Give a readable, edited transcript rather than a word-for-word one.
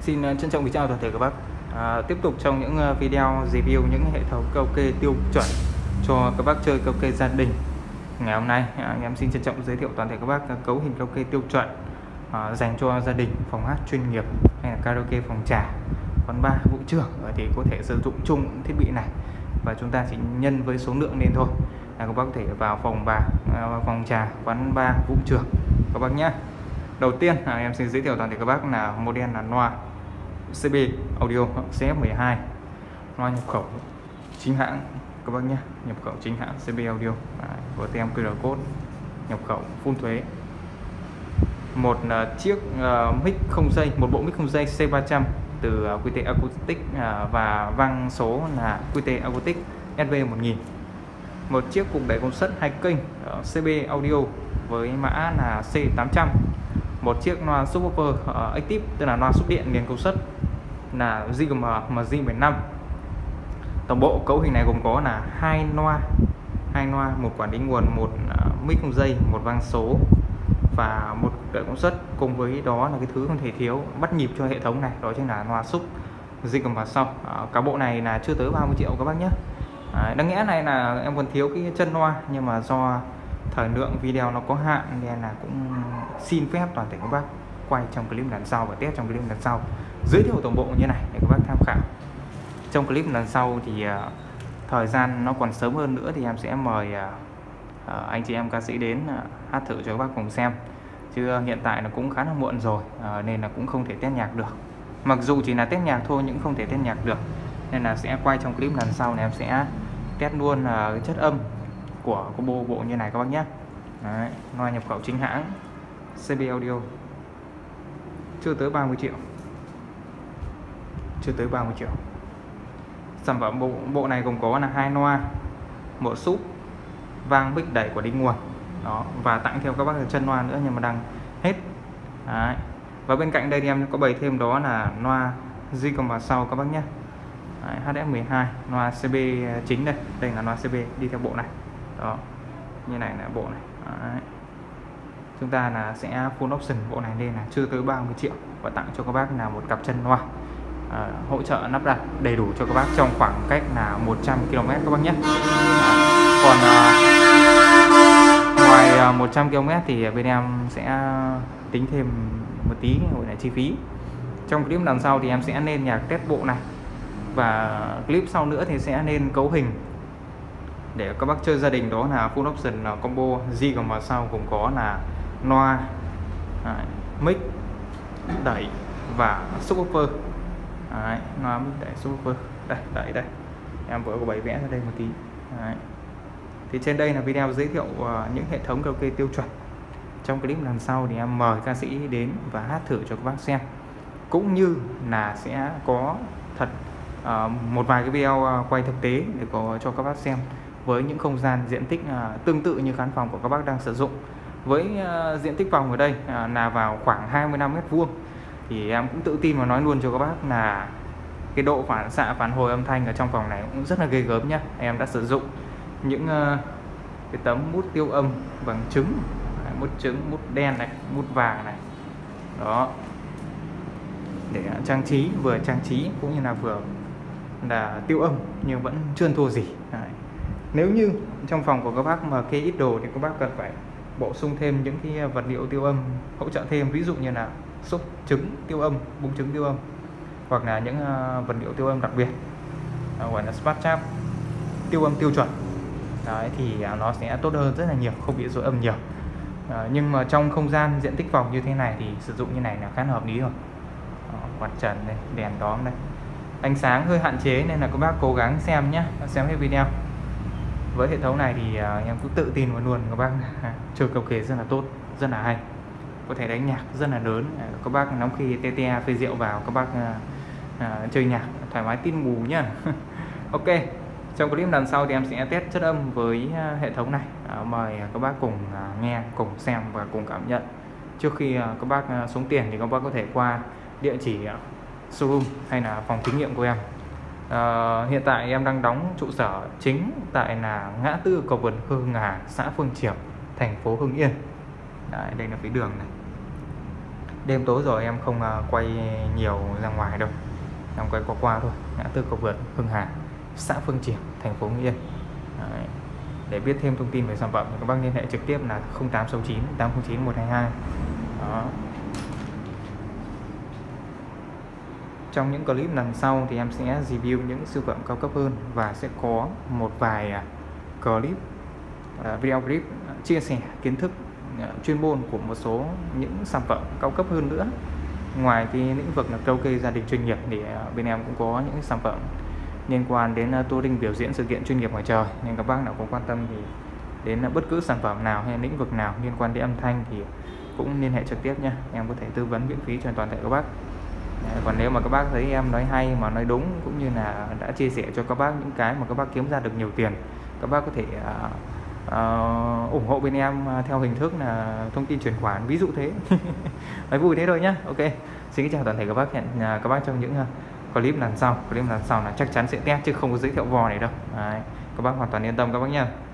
Xin trân trọng kính chào toàn thể các bác. Tiếp tục trong những video review những hệ thống karaoke tiêu chuẩn cho các bác chơi karaoke gia đình. Ngày hôm nay em xin trân trọng giới thiệu toàn thể các bác cấu hình karaoke tiêu chuẩn dành cho gia đình, phòng hát chuyên nghiệp hay là karaoke phòng trà, quán bar, vũ trường thì có thể sử dụng chung thiết bị này, và chúng ta chỉ nhân với số lượng lên thôi. Các bác có thể vào phòng trà, quán bar, vũ trường các bác nhé. Đầu tiên em xin giới thiệu toàn thể các bác là model là loa CB Audio CF12, loa nhập khẩu chính hãng các bác nhé, nhập khẩu chính hãng CB Audio, có tem QR code, nhập khẩu full thuế. Một chiếc mic không dây, một bộ mic không dây C300 từ QT Acoustic và vang số là QT Acoustic SV1000. Một chiếc cục đẩy công suất 2 kênh CB Audio với mã là C800. Một chiếc loa subwoofer active, tức là loa xúc điện liền công suất là GM MG75. Tổng bộ cấu hình này gồm có là hai loa, một quản lý nguồn, một mic không dây, một vang số và một đợi công suất. Cùng với đó là cái thứ không thể thiếu bắt nhịp cho hệ thống này, đó chính là loa xúc GM vào sau. Cả bộ này là chưa tới 30 triệu các bác nhé. Đáng nghĩa này là em còn thiếu cái chân loa, nhưng mà do thời lượng video nó có hạn nên là cũng xin phép toàn thể các bác quay trong clip lần sau và test trong clip lần sau, giới thiệu tổng bộ như này để các bác tham khảo. Trong clip lần sau thì thời gian nó còn sớm hơn nữa thì em sẽ mời anh chị em ca sĩ đến hát thử cho các bác cùng xem, chứ hiện tại nó cũng khá là muộn rồi, nên là cũng không thể test nhạc được. Mặc dù chỉ là test nhạc thôi nhưng không thể test nhạc được, nên là sẽ quay trong clip lần sau này em sẽ test luôn cái chất âm của combo bộ như này các bác nhé. Đấy, loa nhập khẩu chính hãng CB Audio, chưa tới 30 triệu, chưa tới 30 triệu. Sản phẩm bộ này gồm có là hai loa, một súp, vang mic đẩy của đi nguồn đó, và tặng theo các bác chân loa nữa nhưng mà đang hết. Đấy. Và bên cạnh đây thì em có bày thêm đó là loa di cầm vào sau các bác nhé. HF12, loa CB chính đây là loa CB đi theo bộ này đó, như này là bộ này. Đấy. Chúng ta là sẽ full option bộ này lên là chưa tới 30 triệu và tặng cho các bác là một cặp chân loa, hỗ trợ lắp đặt đầy đủ cho các bác trong khoảng cách là 100 km các bác nhé. Còn ngoài 100 km thì bên em sẽ tính thêm một tí gọi là chi phí. Trong clip lần sau thì em sẽ lên nhạc test bộ này, và clip sau nữa thì sẽ lên cấu hình để các bác chơi gia đình, đó là full option là combo G còn vào sau gồm có là loa, mic đẩy và subwoofer. Loa mic đẩy subwoofer đây em vừa có bày vẽ ra đây một tí. Đấy. Thì trên đây là video giới thiệu những hệ thống karaoke tiêu chuẩn. Trong clip lần sau thì em mời ca sĩ đến và hát thử cho các bác xem, cũng như là sẽ có thật một vài cái video quay thực tế để có cho các bác xem với những không gian diện tích tương tự như khán phòng của các bác đang sử dụng. Với diện tích phòng ở đây là vào khoảng 25 m², thì em cũng tự tin và nói luôn cho các bác là cái độ phản xạ phản hồi âm thanh ở trong phòng này cũng rất là ghê gớm nhá. Em đã sử dụng những cái tấm mút tiêu âm bằng trứng, mút trứng, mút đen này, mút vàng này đó, để trang trí, vừa trang trí cũng như là vừa là tiêu âm nhưng vẫn chưa thua gì. Đấy. Nếu như trong phòng của các bác mà kê ít đồ thì các bác cần phải bổ sung thêm những cái vật liệu tiêu âm hỗ trợ thêm, ví dụ như là xúc trứng tiêu âm, bung trứng tiêu âm, hoặc là những vật liệu tiêu âm đặc biệt gọi là smart trap tiêu âm tiêu chuẩn. Đấy, thì nó sẽ tốt hơn rất là nhiều, không bị dội âm nhiều. Nhưng mà trong không gian diện tích phòng như thế này thì sử dụng như này là khá là hợp lý rồi. Quạt trần đây, đèn đóm đây, ánh sáng hơi hạn chế nên là các bác cố gắng xem nhé, xem hết video. Với hệ thống này thì em cũng tự tin vào luôn các bác chơi karaoke rất là tốt, rất là hay, có thể đánh nhạc rất là lớn. Các bác nóng khi TTA phê rượu vào, các bác chơi nhạc thoải mái tin ngủ nhá. Ok, trong clip lần sau thì em sẽ test chất âm với hệ thống này, mời các bác cùng nghe, cùng xem và cùng cảm nhận. Trước khi các bác xuống tiền thì các bác có thể qua địa chỉ showroom hay là phòng thí nghiệm của em. Hiện tại em đang đóng trụ sở chính tại là ngã tư cầu vượt Hương Hà, xã Phương Triểu, thành phố Hưng Yên. Đấy, đây là phía đường này. Đêm tối rồi em không quay nhiều ra ngoài đâu, em quay qua thôi. Ngã tư cầu vượt Hưng Hà, xã Phương Triển, thành phố Hưng Yên. Đấy. Để biết thêm thông tin về sản phẩm các bác liên hệ trực tiếp là 0869 809 122. Đó. Trong những clip lần sau thì em sẽ review những siêu phẩm cao cấp hơn và sẽ có một vài clip, video clip chia sẻ kiến thức chuyên môn của một số những sản phẩm cao cấp hơn nữa. Ngoài cái lĩnh vực là karaoke gia đình chuyên nghiệp thì bên em cũng có những sản phẩm liên quan đến touring, biểu diễn sự kiện chuyên nghiệp ngoài trời, nên các bác nào có quan tâm thì đến bất cứ sản phẩm nào hay lĩnh vực nào liên quan đến âm thanh thì cũng liên hệ trực tiếp nhé, em có thể tư vấn miễn phí cho toàn thể các bác. Còn nếu mà các bác thấy em nói hay mà nói đúng, cũng như là đã chia sẻ cho các bác những cái mà các bác kiếm ra được nhiều tiền, các bác có thể ủng hộ bên em theo hình thức là thông tin chuyển khoản, ví dụ thế. Nói vui thế thôi nhá. Ok, xin chào toàn thể các bác, hẹn các bác trong những clip lần sau. Clip lần sau là chắc chắn sẽ test chứ không có giới thiệu vò này đâu. Đấy, các bác hoàn toàn yên tâm các bác nhá.